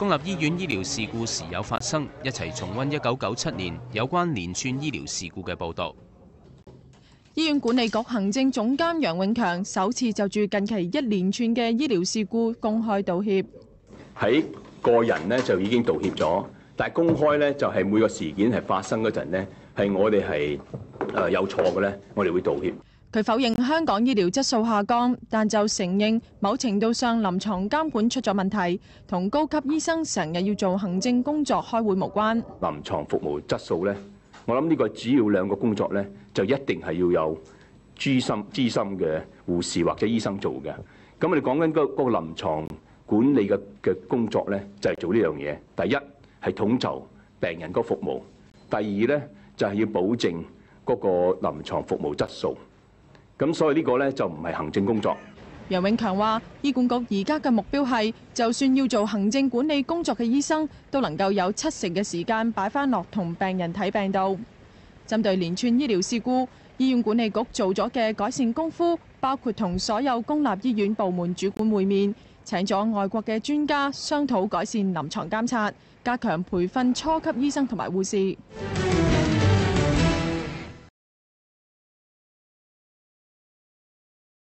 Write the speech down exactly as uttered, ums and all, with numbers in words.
公立醫院醫療事故時有發生，一齊重溫一九九七年有關連串醫療事故嘅報導。 醫院管理局行政總監楊永強首次就住近期一連串嘅醫療事故公開道歉。 喺個人呢就已經道歉咗，但係公開呢就係每個事件係發生嗰陣呢，係我哋係誒有錯嘅呢，我哋會道歉。 佢否認香港醫療質素下降，但就承認某程度上臨床監管出咗問題，同高級醫生成日要做行政工作開會無關。 臨床服務質素呢，我諗呢個主要兩個工作呢，就一定係要有資深資深嘅護士或者醫生做嘅。咁我哋講緊嗰嗰個臨床管理嘅嘅工作呢，就係做呢樣嘢。第一係統籌病人嗰服務，第二呢就係要保證嗰個臨床服務質素。咁所以呢個呢，就唔係行政工作。 楊永強話：醫管局而家嘅目標係，就算要做行政管理工作嘅醫生，都能夠有七成嘅時間擺翻落同病人睇病度。針對連串醫療事故，醫院管理局做咗嘅改善功夫，包括同所有公立醫院部門主管會面，請咗外國嘅專家商討改善臨床監察，加強培訓初級醫生同埋護士。